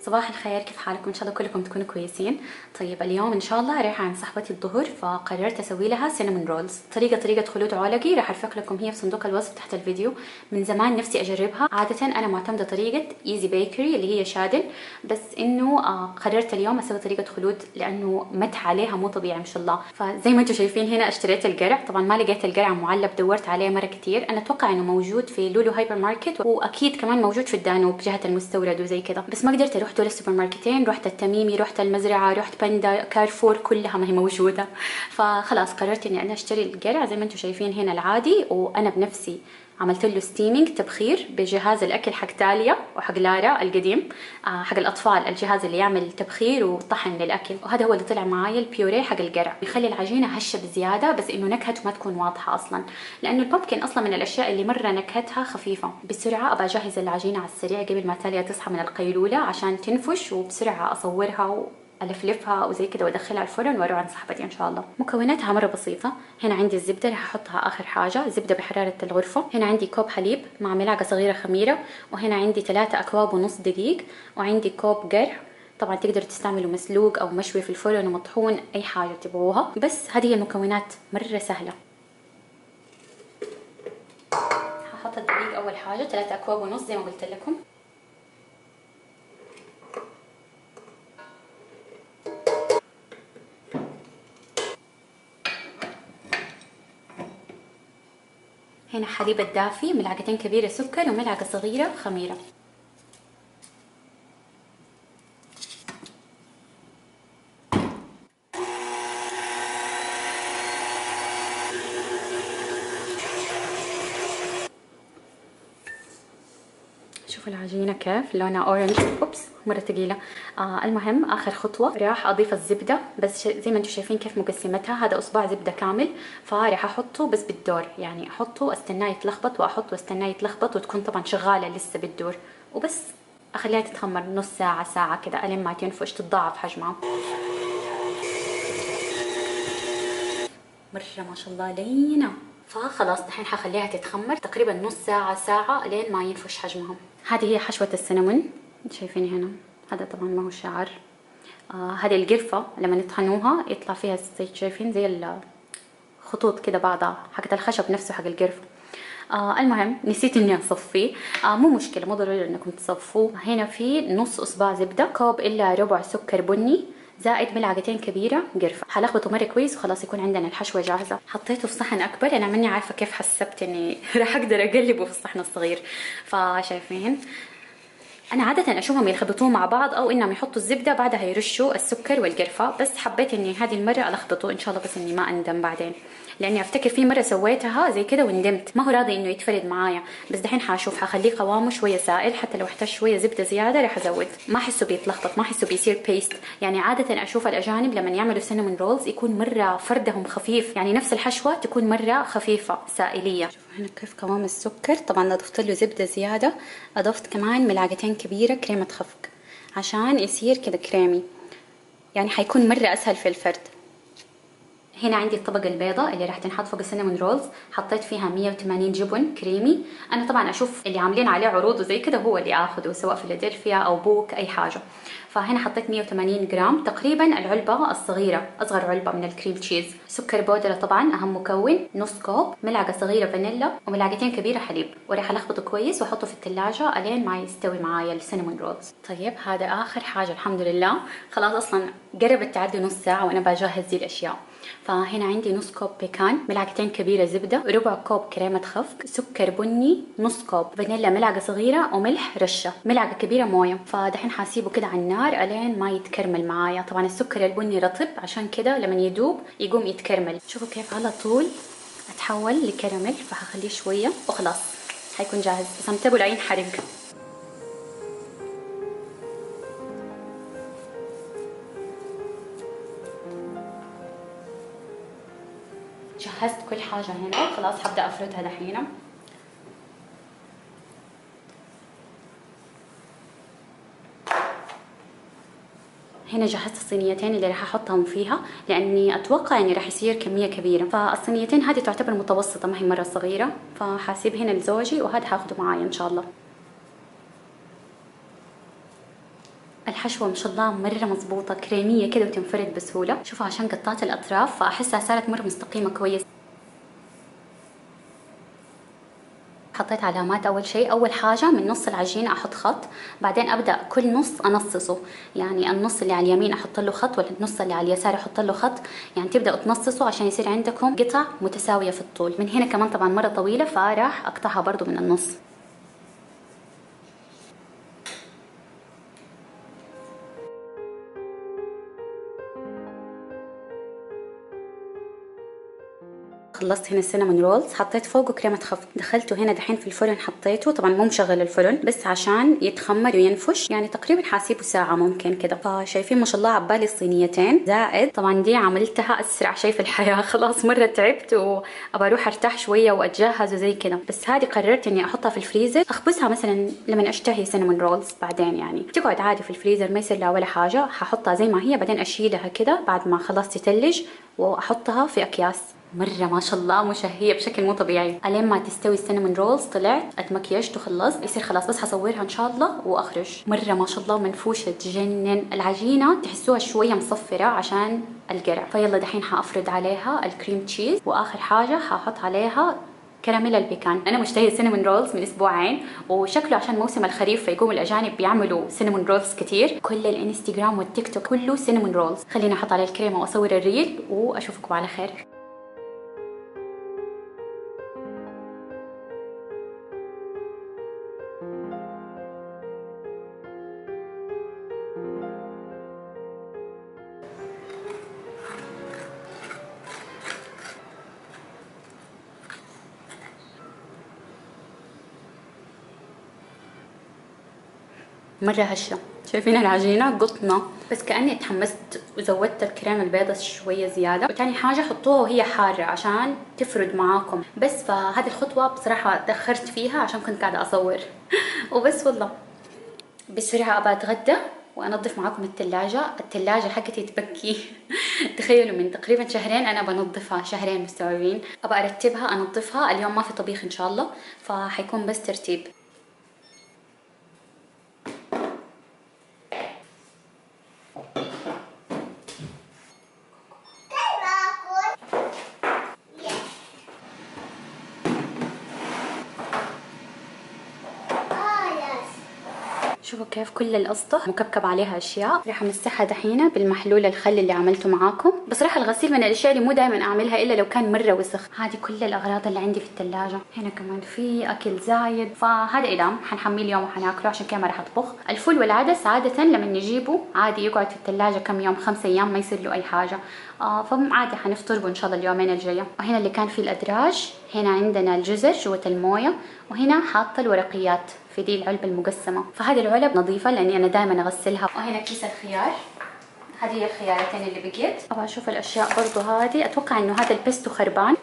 صباح الخير، كيف حالكم؟ ان شاء الله كلكم تكونوا كويسين. طيب اليوم ان شاء الله رايحه عند صاحبتي الظهر، فقررت اسوي لها سينامون رولز. طريقه خلود عولقي، راح ارفق لكم هي في صندوق الوصف تحت الفيديو. من زمان نفسي اجربها. عاده انا معتمده طريقه ايزي بيكري اللي هي شادن، بس انه قررت اليوم اسوي طريقه خلود لانه مدح عليها مو طبيعي ما شاء الله. فزي ما انتم شايفين هنا اشتريت القرع. طبعا ما لقيت القرع معلب، دورت عليه مره كثير. انا اتوقع انه موجود في لولو هايبر ماركت، واكيد كمان موجود في الدانوب جهه المستورد وزي كذا، بس ما قدرت اروح دول السوبر ماركتين. رحت التميمي، رحت المزرعه، رحت باندا، كارفور، كلها ما هي موجوده. فخلاص قررت اني انا اشتري القرع زي ما انتم شايفين هنا العادي، وانا بنفسي عملت له ستيمينج تبخير بجهاز الاكل حق تاليا وحق لارا القديم، حق الاطفال، الجهاز اللي يعمل تبخير وطحن للاكل. وهذا هو اللي طلع معايا البيوري حق القرع. بيخلي العجينه هشه بزياده، بس انه نكهته ما تكون واضحه اصلا، لانه البامبكن اصلا من الاشياء اللي مره نكهتها خفيفه. بسرعه ابى اجهز العجينه على السريع قبل ما تاليا تصحى من القيلوله عشان تنفش، وبسرعه اصورها الفلفها وزي كده وادخلها الفرن واروح عند صاحبتي ان شاء الله. مكوناتها مره بسيطه. هنا عندي الزبده راح احطها اخر حاجه، زبده بحراره الغرفه. هنا عندي كوب حليب مع ملعقه صغيره خميره، وهنا عندي 3 اكواب ونص دقيق، وعندي كوب قرع. طبعا تقدروا تستعملوا مسلوق او مشوي في الفرن ومطحون، اي حاجه تبغوها. بس هذه هي المكونات مره سهله. هحط الدقيق اول حاجه 3 اكواب ونص زي ما قلت لكم. هنا حليب الدافي، ملعقتين كبيرة سكر وملعقة صغيرة خميرة. شوفوا العجينة كيف لونها اورنج، اوبس مرة ثقيلة. المهم اخر خطوة راح اضيف الزبدة، بس زي ما انتم شايفين كيف مقسمتها، هذا اصبع زبدة كامل، فراح احطه بس بالدور، يعني احطه استناه يتلخبط واحطه واستناه يتلخبط، وتكون طبعا شغالة لسه بالدور، وبس اخليها تتخمر نص ساعة ساعة كذا الين ما تنفش تتضاعف حجمها. مرة ما شاء الله لينة. فخلاص دحين حخليها تتخمر تقريبا نص ساعة ساعة لين ما ينفش حجمهم. هذه هي حشوة السينامون، شايفين هنا، هذا طبعا ما هو شعر. هذه القرفة لما يطحنوها يطلع فيها زي شايفين زي الخطوط كده بعضها حقت الخشب نفسه حق القرفة. المهم نسيت اني اصفيه. مو مشكلة، مو ضروري انكم تصفوه. هنا في نص اصبع زبدة، كوب الا ربع سكر بني، زائد ملعقتين كبيرة قرفة. حلخبطه مرة كويس وخلاص يكون عندنا الحشوة جاهزة. حطيته في صحن أكبر، أنا ماني عارفة كيف حسبت إني راح أقدر أقلبه في الصحن الصغير. فشايفين أنا عادة أشوفهم يخلطوه مع بعض، أو إنهم يحطوا الزبدة بعدها يرشوا السكر والقرفة، بس حبيت إني هذه المرة ألخبطه إن شاء الله، بس إني ما أندم بعدين، لاني افتكر في مره سويتها زي كده وندمت. ما هو راضي انه يتفرد معايا، بس دحين حاشوف حخليه قوامه شويه سائل، حتى لو احتاج شويه زبده زياده راح ازود. ما احسه بيتلخبط، ما احسه بيصير بيست. يعني عاده اشوف الاجانب لما يعملوا سينامون رولز يكون مره فردهم خفيف، يعني نفس الحشوه تكون مره خفيفه سائليه. شوفوا هنا كيف قوام السكر. طبعا اضفت له زبده زياده، اضفت كمان ملعقتين كبيره كريمه خفق عشان يصير كده كريمي، يعني حيكون مره اسهل في الفرد. هنا عندي الطبقة البيضاء اللي راح تنحط فوق السينامون رولز، حطيت فيها 180 جبن كريمي. انا طبعا اشوف اللي عاملين عليه عروض وزي كده هو اللي اخذه، سواء فيلادلفيا او بوك اي حاجة. فهنا حطيت 180 جرام تقريبا العلبة الصغيرة، اصغر علبة من الكريم تشيز. سكر بودرة طبعا اهم مكون، نص كوب، ملعقة صغيرة فانيلا، وملعقتين كبيرة حليب، وراح الخبطه كويس واحطه في الثلاجة الين ما يستوي معايا السينامون رولز. طيب هذا اخر حاجة الحمد لله. خلاص اصلا قربت تعدي نص ساعة وانا بجهز دي الاشياء. فهنا عندي نص كوب بيكان، ملعقتين كبيرة زبدة، ربع كوب كريمة خفق، سكر بني نص كوب، فانيلا ملعقة صغيرة، وملح رشة، ملعقة كبيرة موية. فدحين حاسيبه كده على النار الين ما يتكرمل معايا. طبعا السكر البني رطب عشان كده لما يدوب يقوم يتكرمل. شوفوا كيف على طول اتحول لكراميل. فهخليه شوية وخلاص حيكون جاهز، بس انتبهوا لا ينحرق. جهزت كل حاجة هنا، خلاص هبدأ أفردها دحين. هنا جهزت الصينيتين اللي راح احطهم فيها، لاني اتوقع اني راح يصير كميه كبيره. فالصينيتين هذه تعتبر متوسطه، ما هي مره صغيره، فحاسيب هنا لزوجي وهذا هاخده معايا ان شاء الله. الحشوة ما شاء الله مرة مظبوطة، كريمية كده وتنفرد بسهولة. شوفوا عشان قطعت الأطراف فأحسها صارت مرة مستقيمة كويس. حطيت علامات. اول شيء اول حاجه من نص العجينه احط خط، بعدين ابدا كل نص انصصه، يعني النص اللي على اليمين احط له خط والنص اللي على اليسار احط له خط، يعني تبداوا تنصصوا عشان يصير عندكم قطع متساويه في الطول. من هنا كمان طبعا مره طويله فراح اقطعها برضو من النص. خلصت هنا السينامون رولز، حطيت فوقه كريمه خفق، دخلته هنا دحين في الفرن، حطيته طبعا مو مشغل الفرن بس عشان يتخمر وينفش، يعني تقريبا حاسيبه ساعه ممكن كده. فشايفين ما شاء الله عبالي الصينيتين زائد طبعا دي عملتها اسرع شيء في الحياه. خلاص مره تعبت وابى اروح ارتاح شويه واتجهز وزي كده، بس هذه قررت اني احطها في الفريزر اخبزها مثلا لما اشتهي سينامون رولز بعدين، يعني تقعد عادي في الفريزر ما يصير لها ولا حاجه. ححطها زي ما هي بعدين اشيلها كده بعد ما خلاص تتلج واحطها في اكياس. مرة ما شاء الله مشهية بشكل مو طبيعي. الين ما تستوي السينامون رولز طلعت اتمكيجت وخلصت، يصير خلاص بس حصورها ان شاء الله واخرج. مرة ما شاء الله منفوشة تجنن. العجينة تحسوها شوية مصفرة عشان القرع. فيلا دحين حافرد عليها الكريم تشيز، واخر حاجة حاحط عليها كراميل البيكان. انا مشتهيه سينامون رولز من اسبوعين، وشكله عشان موسم الخريف فيقوم الاجانب بيعملوا سينامون رولز كتير. كل الانستغرام والتيك توك كله سينامون رولز. خليني احط عليه الكريمه واصور الريل واشوفكم على خير. مرة هشة. شايفين العجينة قطنة، بس كأني اتحمست وزودت الكريمة البيضة شوية زيادة. وتاني حاجة حطوها وهي حارة عشان تفرد معاكم. بس فهذه الخطوة بصراحة تأخرت فيها عشان كنت قاعدة أصور وبس. والله بسرعة أبى أتغدى وأنظف معاكم التلاجة حقتي تبكي. تخيلوا من تقريبا شهرين أنا بنظفها، شهرين مستوعبين. أبى أرتبها أنظفها. اليوم ما في طبيخ إن شاء الله فحيكون بس ترتيب. شوفوا كيف كل الاسطح مكبكب عليها اشياء. راح امسحها دحين بالمحلول الخل اللي عملته معاكم. بصراحه الغسيل من الاشياء اللي مو دائما اعملها الا لو كان مره وسخ. هذه كل الاغراض اللي عندي في الثلاجه. هنا كمان في اكل زايد، فهذا ادام حنحميه اليوم وحناكله عشان كذا ما راح اطبخ. الفول والعدس عاده لما نجيبه عادي يقعد في الثلاجه كم يوم، 5 ايام ما يصير له اي حاجه. فعادي حنفطر به ان شاء الله اليومين الجايه. وهنا اللي كان فيه الادراج، هنا عندنا الجزر جوه المويه، وهنا حاطه الورقيات في دي العلبة المقسمة. فهذه العلب نظيفة لأني أنا دائما أغسلها. وهنا كيس الخيار، هذه الخيارتين اللي بقيت. أبغى أشوف الأشياء برضو. هذه أتوقع إنه هذا البيستو خربان.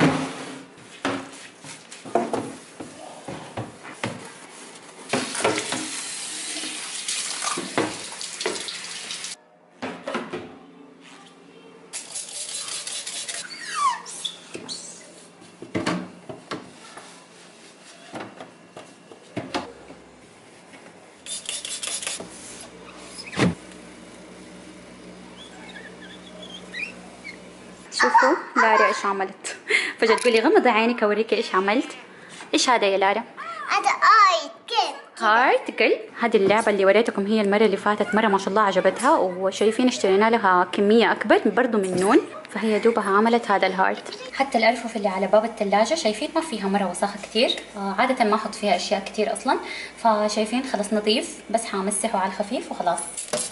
شوفوا لارا ايش عملت. فجأة تقولي غمضي عينك اوريكي ايش عملت. ايش هذا يا لارا؟ هذا هارت قلب. هذه اللعبة اللي وريتكم هي المرة اللي فاتت، مرة ما شاء الله عجبتها، وشايفين اشترينا لها كمية أكبر برضو من نون، فهي دوبها عملت هذا الهارت. حتى الأرفف اللي على باب الثلاجة شايفين ما فيها مرة وساخة كتير، عادة ما أحط فيها أشياء كتير أصلا، فشايفين خلاص نظيف، بس حامسحه على الخفيف وخلاص.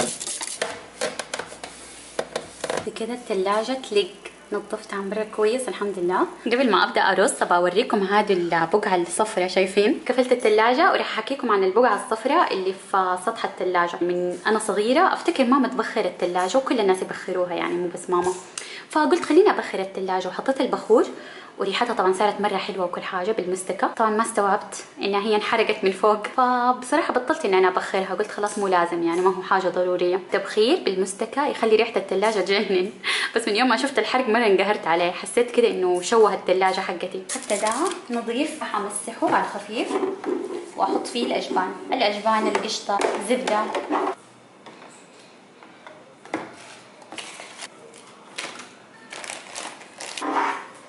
بكده الثلاجة تلق. نظفتها مرة كويس الحمد لله. قبل ما ابدا ارص ابغى اوريكم هذه البقعه الصفراء. شايفين؟ قفلت الثلاجه وراح احكيكم عن البقعه الصفراء اللي في سطح الثلاجه. من انا صغيره افتكر ماما تبخر الثلاجه وكل الناس يبخروها يعني مو بس ماما، فقلت خليني ابخر الثلاجه وحطيت البخور وريحتها طبعا صارت مره حلوه وكل حاجه بالمستكه. طبعا ما استوعبت انها هي انحرقت من فوق، فبصراحه بطلت ان انا ابخرها، قلت خلاص مو لازم يعني ما هو حاجه ضروريه. تبخير بالمستكه يخلي ريحه الثلاجه تجنن، بس من يوم ما شفت الحرق مره انقهرت عليه، حسيت كده انه شوه الثلاجه حقتي. حتى ده نظيف حمسحه على الخفيف واحط فيه الاجبان، القشطه، زبده.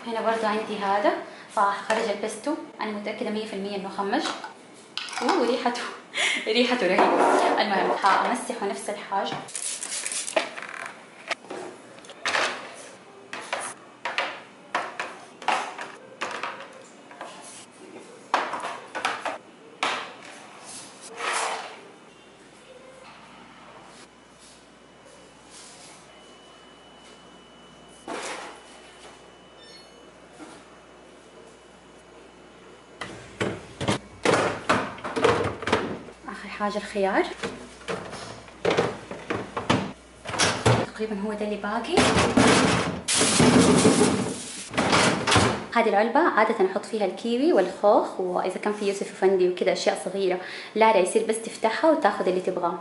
هنا برضو عندي هذا، فخرج البستو. انا متاكده 100% انه خمج. ريحته ريحته رهيبه. المهم حامسحه نفس الحاجه. اخر حاجه الخيار، تقريبا هو ده اللي باقي. هذه العلبة عادة احط فيها الكيوي والخوخ، واذا كان في يوسف افندي وكذا اشياء صغيرة. لا يصير بس تفتحها وتاخذ اللي تبغاه.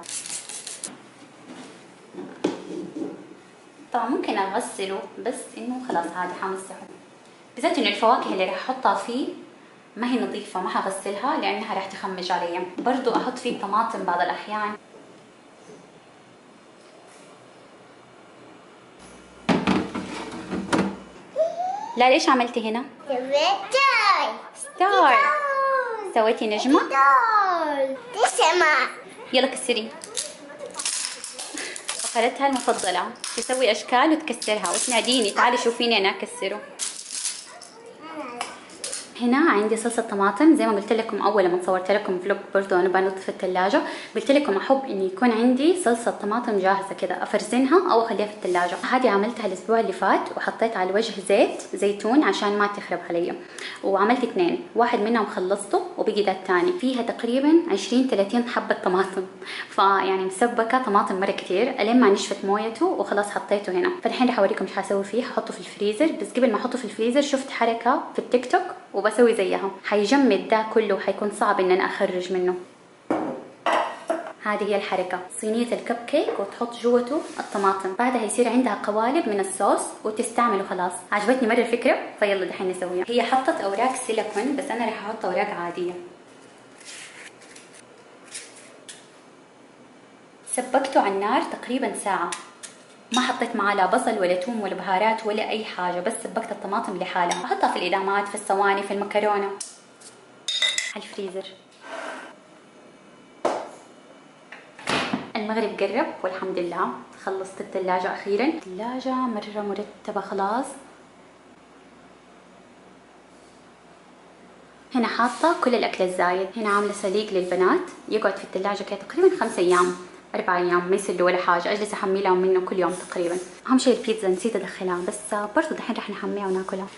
طبعا ممكن اغسله، بس انه خلاص عادي حمسحه، بالذات انه الفواكه اللي راح احطها فيه ما هي نظيفة، ما حغسلها لانها راح تخمج علي. برضو احط فيه طماطم بعض الاحيان. لا ليش عملتي هنا؟ ستار. سويتي نجمة؟ يلا كسري. فقرتها المفضلة، تسوي اشكال وتكسرها وتناديني تعالي شوفيني انا اكسره. هنا عندي صلصه طماطم. زي ما قلت لكم اول لما صورت لكم فلوج برضو انا بنظف الثلاجه، قلت لكم احب اني يكون عندي صلصه طماطم جاهزه كده افرزنها او اخليها في الثلاجه. هذه عملتها الاسبوع اللي فات، وحطيت على الوجه زيت زيتون عشان ما تخرب علي، وعملت 2، واحد منهم خلصته وبقي ده الثاني. فيها تقريبا 20-30 حبه طماطم، فيعني مسبكه طماطم مره كثير. الين ما نشفت مويته وخلاص حطيته هنا. فالحين راح اوريكم ايش حاسوي فيه. حطه في الفريزر، بس قبل ما احطه في الفريزر شفت حركه في التيك توك وبسوي زيها. حيجمد ده كله وحيكون صعب ان انا اخرج منه. هذه هي الحركة، صينية الكب كيك وتحط جوته الطماطم، بعدها يصير عندها قوالب من الصوص وتستعمله. خلاص عجبتني مرة الفكرة، فيلا دحين نسويها. هي حطت اوراق سيليكون بس انا راح احط اوراق عادية. سبكته على النار تقريبا ساعة، ما حطيت معاه لا بصل ولا ثوم ولا بهارات ولا اي حاجه، بس سبكت الطماطم لحالها. احطها في الادامات، في الصواني، في المكرونه، على الفريزر. المغرب قرب والحمد لله، خلصت الثلاجه اخيرا. الثلاجه مره مرتبه خلاص. هنا حاطه كل الاكل الزايد. هنا عامله سليق للبنات يقعد في الثلاجه كده تقريبا 5 ايام 4 ايام، ما يصير له ولا حاجه. اجلس احمي لهم منه كل يوم تقريبا. اهم شيء البيتزا نسيت ادخلها، بس برضو دحين رح نحميها وناكلها.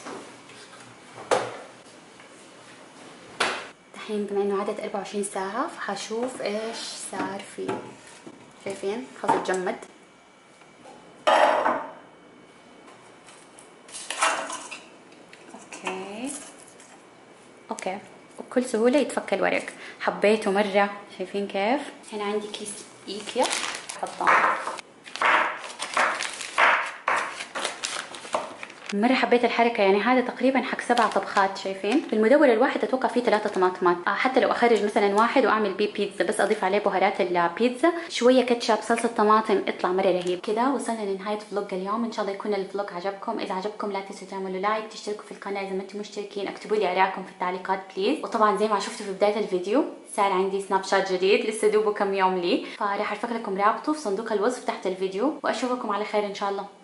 دحين بما انه عدت 24 ساعه فحشوف ايش صار فيه. شايفين خلص اتجمد. اوكي وبكل سهوله يتفك الورق. حبيته مره. شايفين كيف؟ هنا عندي كيس ايكيا حطاه. مرة حبيت الحركة، يعني هذا تقريبا حق 7 طبخات. شايفين؟ في المدور الواحد اتوقع فيه 3 طماطمات. حتى لو اخرج مثلا واحد واعمل بيه بيتزا، بس اضيف عليه بهارات البيتزا، شوية كاتشب، صلصة طماطم، اطلع مرة رهيب. كده وصلنا لنهاية فلوج اليوم. ان شاء الله يكون الفلوج عجبكم. اذا عجبكم لا تنسوا تعملوا لايك، تشتركوا في القناة اذا ما انتم مشتركين، اكتبوا لي ارائكم في التعليقات بليز. وطبعا زي ما شفتوا في بداية الفيديو صار عندي سناب شات جديد لسه دوبه كم يوم لي، فراح ارفق لكم رابطه في صندوق الوصف تحت الفيديو، واشوفكم على خير ان شاء الله.